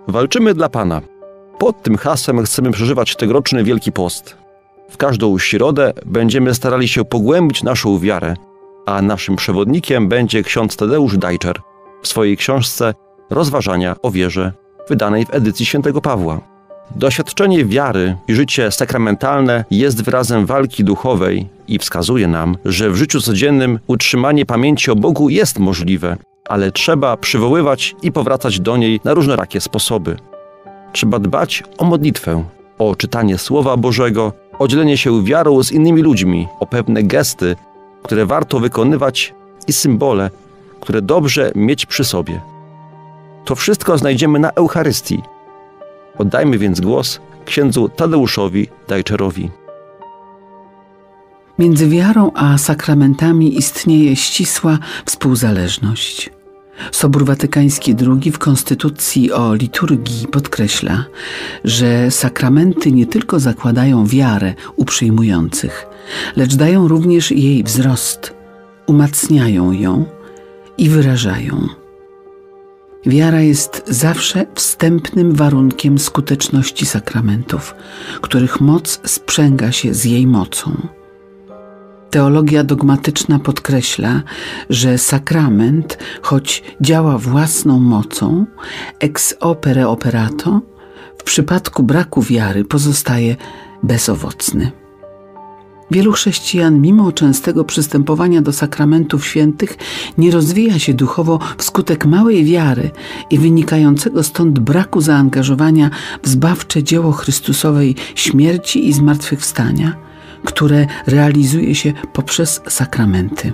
Walczymy dla Pana. Pod tym hasłem chcemy przeżywać tegoroczny Wielki Post. W każdą środę będziemy starali się pogłębić naszą wiarę, a naszym przewodnikiem będzie ksiądz Tadeusz Dajczer w swojej książce Rozważania o wierze, wydanej w edycji Świętego Pawła. Doświadczenie wiary i życie sakramentalne jest wyrazem walki duchowej i wskazuje nam, że w życiu codziennym utrzymanie pamięci o Bogu jest możliwe, ale trzeba przywoływać i powracać do niej na różnorakie sposoby. Trzeba dbać o modlitwę, o czytanie Słowa Bożego, o dzielenie się wiarą z innymi ludźmi, o pewne gesty, które warto wykonywać i symbole, które dobrze mieć przy sobie. To wszystko znajdziemy na Eucharystii. Oddajmy więc głos księdzu Tadeuszowi Dajczerowi. Między wiarą a sakramentami istnieje ścisła współzależność. Sobór Watykański II w Konstytucji o liturgii podkreśla, że sakramenty nie tylko zakładają wiarę u przyjmujących, lecz dają również jej wzrost, umacniają ją i wyrażają. Wiara jest zawsze wstępnym warunkiem skuteczności sakramentów, których moc sprzęga się z jej mocą. Teologia dogmatyczna podkreśla, że sakrament, choć działa własną mocą, ex opere operato, w przypadku braku wiary pozostaje bezowocny. Wielu chrześcijan, mimo częstego przystępowania do sakramentów świętych, nie rozwija się duchowo wskutek małej wiary i wynikającego stąd braku zaangażowania w zbawcze dzieło Chrystusowej śmierci i zmartwychwstania, które realizuje się poprzez sakramenty.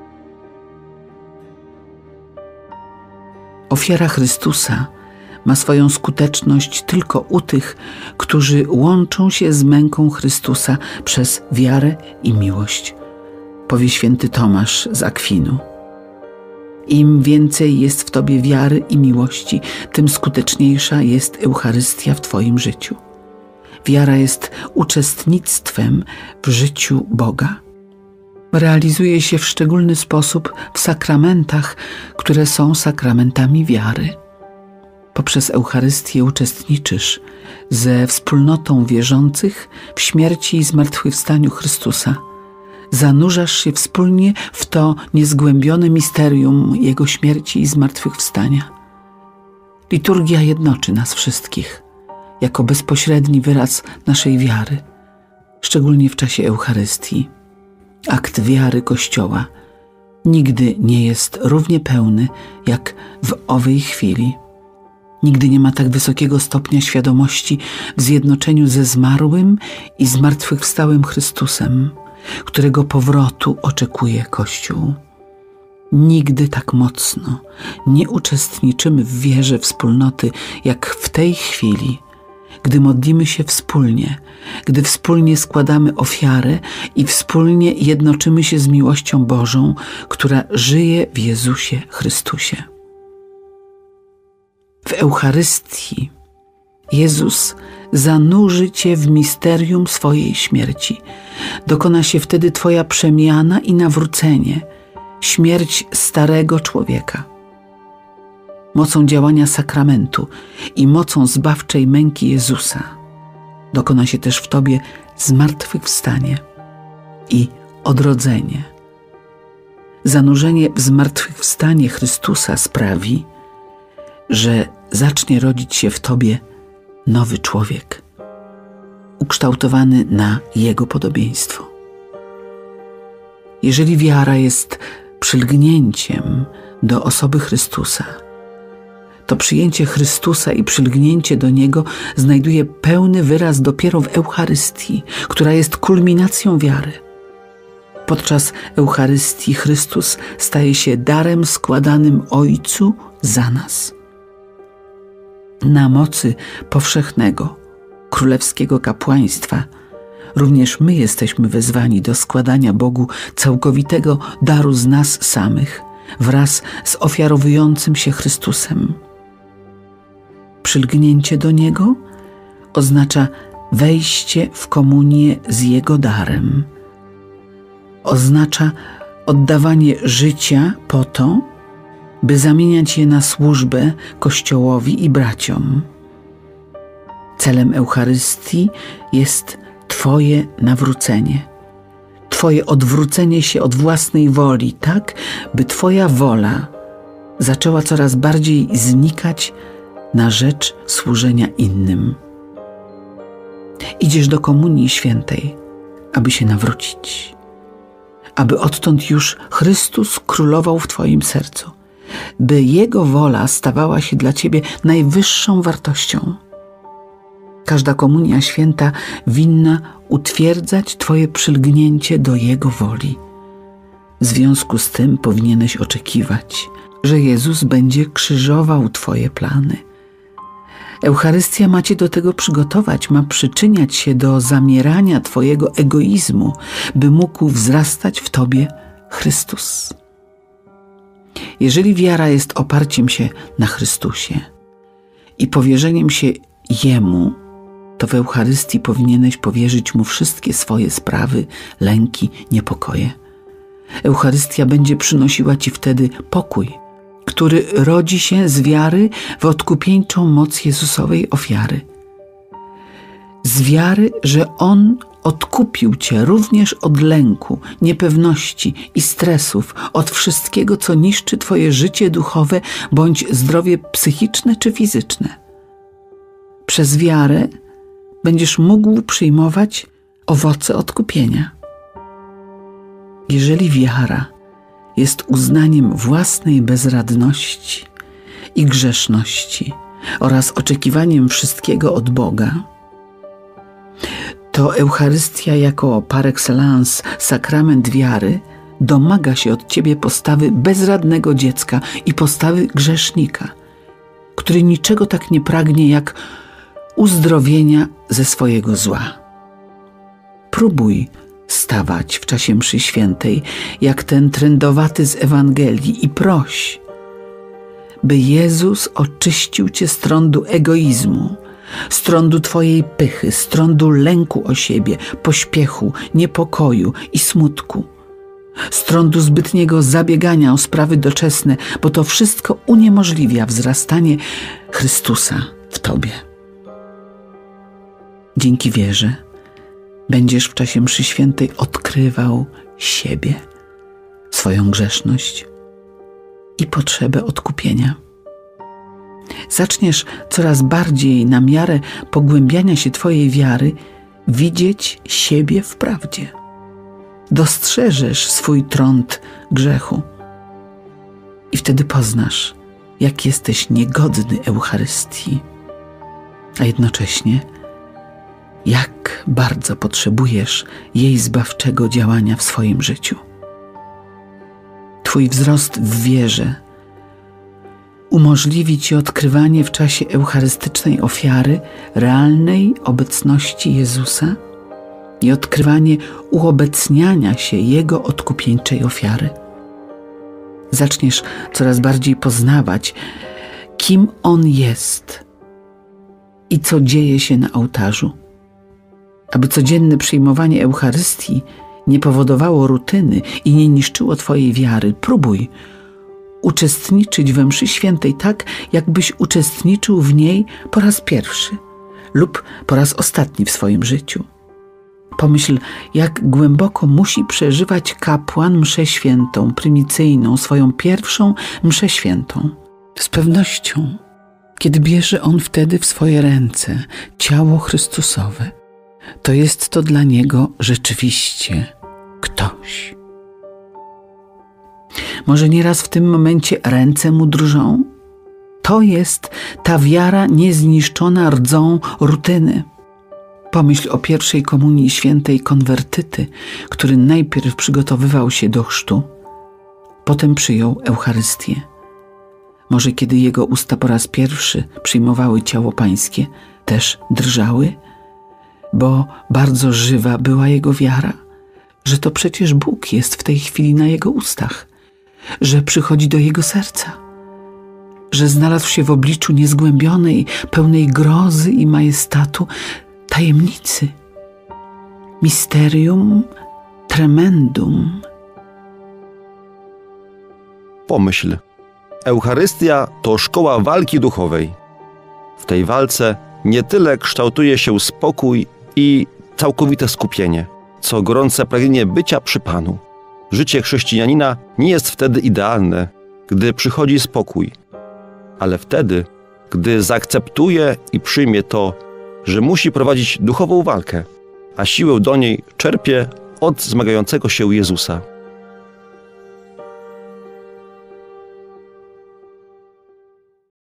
Ofiara Chrystusa ma swoją skuteczność tylko u tych, którzy łączą się z męką Chrystusa przez wiarę i miłość, powie święty Tomasz z Akwinu. Im więcej jest w Tobie wiary i miłości, tym skuteczniejsza jest Eucharystia w Twoim życiu. Wiara jest uczestnictwem w życiu Boga. Realizuje się w szczególny sposób w sakramentach, które są sakramentami wiary. Poprzez Eucharystię uczestniczysz ze wspólnotą wierzących w śmierci i zmartwychwstaniu Chrystusa. Zanurzasz się wspólnie w to niezgłębione misterium Jego śmierci i zmartwychwstania. Liturgia jednoczy nas wszystkich jako bezpośredni wyraz naszej wiary, szczególnie w czasie Eucharystii. Akt wiary Kościoła nigdy nie jest równie pełny jak w owej chwili. Nigdy nie ma tak wysokiego stopnia świadomości w zjednoczeniu ze zmarłym i zmartwychwstałym Chrystusem, którego powrotu oczekuje Kościół. Nigdy tak mocno nie uczestniczymy w wierze wspólnoty jak w tej chwili, gdy modlimy się wspólnie, gdy wspólnie składamy ofiarę i wspólnie jednoczymy się z miłością Bożą, która żyje w Jezusie Chrystusie. W Eucharystii Jezus zanurzy Cię w misterium swojej śmierci. Dokona się wtedy Twoja przemiana i nawrócenie, śmierć starego człowieka. Mocą działania sakramentu i mocą zbawczej męki Jezusa dokona się też w Tobie zmartwychwstanie i odrodzenie. Zanurzenie w zmartwychwstanie Chrystusa sprawi, że zacznie rodzić się w Tobie nowy człowiek, ukształtowany na Jego podobieństwo. Jeżeli wiara jest przylgnięciem do osoby Chrystusa, to przyjęcie Chrystusa i przylgnięcie do Niego znajduje pełny wyraz dopiero w Eucharystii, która jest kulminacją wiary. Podczas Eucharystii Chrystus staje się darem składanym Ojcu za nas. Na mocy powszechnego, królewskiego kapłaństwa również my jesteśmy wezwani do składania Bogu całkowitego daru z nas samych wraz z ofiarowującym się Chrystusem. Przylgnięcie do Niego oznacza wejście w komunię z Jego darem. Oznacza oddawanie życia po to, by zamieniać je na służbę Kościołowi i braciom, Celem Eucharystii jest Twoje nawrócenie, Twoje odwrócenie się od własnej woli, tak by Twoja wola zaczęła coraz bardziej znikać na rzecz służenia innym. Idziesz do Komunii Świętej, aby się nawrócić, aby odtąd już Chrystus królował w Twoim sercu, by Jego wola stawała się dla Ciebie najwyższą wartością. Każda Komunia Święta winna utwierdzać Twoje przylgnięcie do Jego woli. W związku z tym powinieneś oczekiwać, że Jezus będzie krzyżował Twoje plany. Eucharystia ma Cię do tego przygotować, ma przyczyniać się do zamierania Twojego egoizmu, by mógł wzrastać w Tobie Chrystus. Jeżeli wiara jest oparciem się na Chrystusie i powierzeniem się Jemu, to w Eucharystii powinieneś powierzyć Mu wszystkie swoje sprawy, lęki, niepokoje. Eucharystia będzie przynosiła Ci wtedy pokój, który rodzi się z wiary w odkupieńczą moc Jezusowej ofiary. Z wiary, że On odkupił Cię również od lęku, niepewności i stresów, od wszystkiego, co niszczy Twoje życie duchowe bądź zdrowie psychiczne czy fizyczne. Przez wiarę będziesz mógł przyjmować owoce odkupienia. Jeżeli wiara jest uznaniem własnej bezradności i grzeszności oraz oczekiwaniem wszystkiego od Boga, to Eucharystia jako par excellence sakrament wiary domaga się od Ciebie postawy bezradnego dziecka i postawy grzesznika, który niczego tak nie pragnie jak uzdrowienia ze swojego zła. Próbuj stawać w czasie mszy świętej jak ten trędowaty z Ewangelii i proś, by Jezus oczyścił Cię z trądu egoizmu, z trądu Twojej pychy, z trądu lęku o siebie, pośpiechu, niepokoju i smutku, z trądu zbytniego zabiegania o sprawy doczesne, bo to wszystko uniemożliwia wzrastanie Chrystusa w Tobie. Dzięki wierze będziesz w czasie mszy świętej odkrywał siebie, swoją grzeszność i potrzebę odkupienia. Zaczniesz coraz bardziej na miarę pogłębiania się Twojej wiary widzieć siebie w prawdzie. Dostrzeżesz swój trąd grzechu i wtedy poznasz, jak jesteś niegodny Eucharystii, a jednocześnie jak bardzo potrzebujesz jej zbawczego działania w swoim życiu. Twój wzrost w wierze umożliwi Ci odkrywanie w czasie eucharystycznej ofiary realnej obecności Jezusa i odkrywanie uobecniania się Jego odkupieńczej ofiary. Zaczniesz coraz bardziej poznawać, kim On jest i co dzieje się na ołtarzu. Aby codzienne przyjmowanie Eucharystii nie powodowało rutyny i nie niszczyło Twojej wiary, próbuj uczestniczyć we mszy świętej tak, jakbyś uczestniczył w niej po raz pierwszy lub po raz ostatni w swoim życiu. Pomyśl, jak głęboko musi przeżywać kapłan mszę świętą, prymicyjną, swoją pierwszą mszę świętą. Z pewnością, kiedy bierze on wtedy w swoje ręce ciało Chrystusowe, to jest to dla niego rzeczywiście ktoś. Może nieraz w tym momencie ręce mu drżą? To jest ta wiara niezniszczona rdzą rutyny. Pomyśl o pierwszej komunii świętej konwertyty, który najpierw przygotowywał się do chrztu, potem przyjął Eucharystię. Może kiedy jego usta po raz pierwszy przyjmowały ciało pańskie, też drżały? Bo bardzo żywa była jego wiara, że to przecież Bóg jest w tej chwili na jego ustach, że przychodzi do jego serca, że znalazł się w obliczu niezgłębionej, pełnej grozy i majestatu tajemnicy, mysterium tremendum. Pomyśl, Eucharystia to szkoła walki duchowej. W tej walce nie tyle kształtuje się spokój i całkowite skupienie, co gorące pragnienie bycia przy Panu. Życie chrześcijanina nie jest wtedy idealne, gdy przychodzi spokój, ale wtedy, gdy zaakceptuje i przyjmie to, że musi prowadzić duchową walkę, a siłę do niej czerpie od zmagającego się Jezusa.